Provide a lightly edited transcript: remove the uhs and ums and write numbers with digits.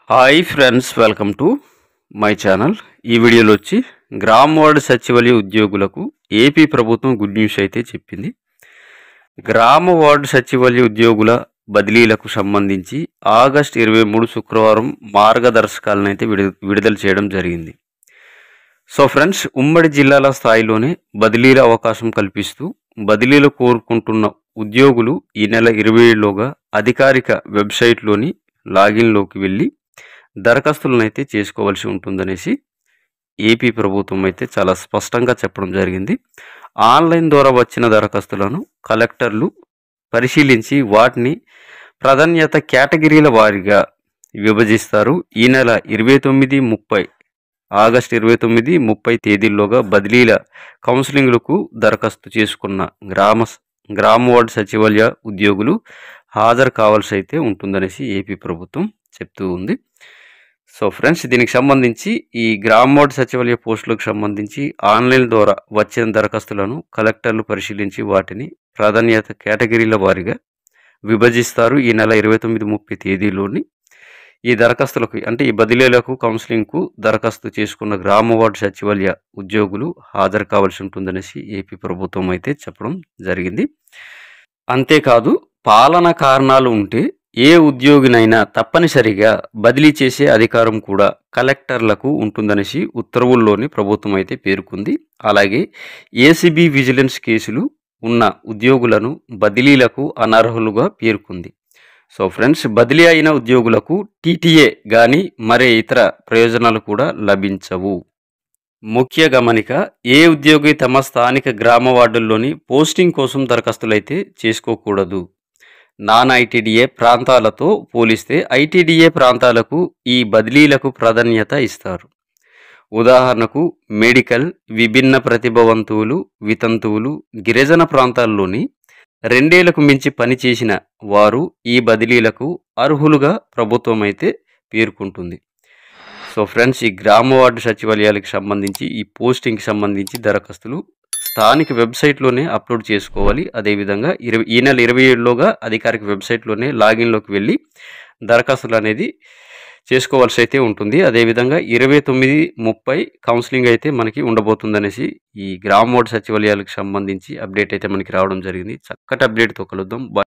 Hi friends, welcome to my channel. ఈ వీడియోలో వచ్చి గ్రామ వార్డు సచివాలయ ఉద్యోగులకు ఏపీ ప్రభుత్వం గుడ్ న్యూస్ అయితే చెప్పింది. గ్రామ వార్డు సచివాలయ ఉద్యోగుల బదిలీలకు సంబంధించి ఆగస్టు 23 శుక్రవారం మార్గదర్శకాలను అయితే విడుదల చేయడం జరిగింది. సో ఫ్రెండ్స్, ఉమ్మడి జిల్లాల స్థాయిలోనే బదిలీల అవకాశం కల్పిస్తూ బదిలీలు కోరుకుంటున్న ఉద్యోగులు ఈ నెల 27లోగా అధికారిక వెబ్సైట్లోని లాగిన్లోకి వెళ్ళి దరఖాస్తులను అయితే చేసుకోవాల్సి ఉంటుందనేసి ఏపీ ప్రభుత్వం అయితే చాలా స్పష్టంగా చెప్పడం జరిగింది. ఆన్లైన్ ద్వారా వచ్చిన దరఖాస్తులను కలెక్టర్లు పరిశీలించి వాటిని ప్రాధాన్యత కేటగిరీల వారీగా విభజిస్తారు. ఈ నెల 29, 30 ఆగస్టు 29, 30 తేదీల్లోగా బదిలీల కౌన్సిలింగ్లకు దరఖాస్తు చేసుకున్న గ్రామ వార్డు సచివాలయ ఉద్యోగులు హాజరు కావాల్సి అయితే ఉంటుందనేసి ఏపీ ప్రభుత్వం చెప్తూ ఉంది. సో ఫ్రెండ్స్, దీనికి సంబంధించి ఈ గ్రామ వార్డు సచివాలయ పోస్టులకు సంబంధించి ఆన్లైన్ ద్వారా వచ్చిన దరఖాస్తులను కలెక్టర్లు పరిశీలించి వాటిని ప్రాధాన్యత కేటగిరీల వారీగా విభజిస్తారు. ఈ నెల 29, 30 తేదీలోని ఈ దరఖాస్తులకు అంటే ఈ బదిలీలకు కౌన్సిలింగ్కు దరఖాస్తు చేసుకున్న గ్రామ వార్డు సచివాలయ ఉద్యోగులు హాజరు కావాల్సి ఉంటుందనేసి ఏపీ ప్రభుత్వం అయితే చెప్పడం జరిగింది. అంతేకాదు, పాలన కారణాలు ఉంటే ఏ ఉద్యోగినైనా తప్పనిసరిగా బదిలీ చేసే అధికారం కూడా కలెక్టర్లకు ఉంటుందనేసి ఉత్తర్వుల్లోని ప్రభుత్వం అయితే పేర్కొంది. అలాగే ఏసీబీ విజిలెన్స్ కేసులు ఉన్న ఉద్యోగులను బదిలీలకు అనర్హులుగా పేర్కొంది. సో ఫ్రెండ్స్, బదిలీ అయిన ఉద్యోగులకు టీటీఏ కానీ మరే ఇతర ప్రయోజనాలు కూడా లభించవు. ముఖ్య గమనిక: ఏ ఉద్యోగి తమ స్థానిక గ్రామ వార్డుల్లోని పోస్టింగ్ కోసం దరఖాస్తులు అయితే చేసుకోకూడదు. నాన్ ఐటీడీఏ ప్రాంతాలతో పోలిస్తే ఐటీడీఏ ప్రాంతాలకు ఈ బదిలీలకు ప్రాధాన్యత ఇస్తారు. ఉదాహరణకు మెడికల్, విభిన్న ప్రతిభావంతులు, వితంతువులు, గిరిజన ప్రాంతాల్లోని 2 ఏళ్లకు మించి పనిచేసిన వారు ఈ బదిలీలకు అర్హులుగా ప్రభుత్వం అయితే పేర్కొంటుంది. సో ఫ్రెండ్స్, ఈ గ్రామ వార్డు సచివాలయాలకు సంబంధించి ఈ పోస్టింగ్కి సంబంధించి దరఖాస్తులు స్థానిక వెబ్సైట్లోనే అప్లోడ్ చేసుకోవాలి. అదేవిధంగా ఈ నెల 27లోగా అధికారిక వెబ్సైట్లోనే లాగిన్లోకి వెళ్ళి దరఖాస్తులు అనేది చేసుకోవాల్సి అయితే ఉంటుంది. అదేవిధంగా 29, 30 కౌన్సిలింగ్ అయితే మనకి ఉండబోతుందనేసి ఈ గ్రామ వార్డు సచివాలయాలకు సంబంధించి అప్డేట్ అయితే మనకి రావడం జరిగింది. చక్కటి అప్డేట్తో కలుద్దాం.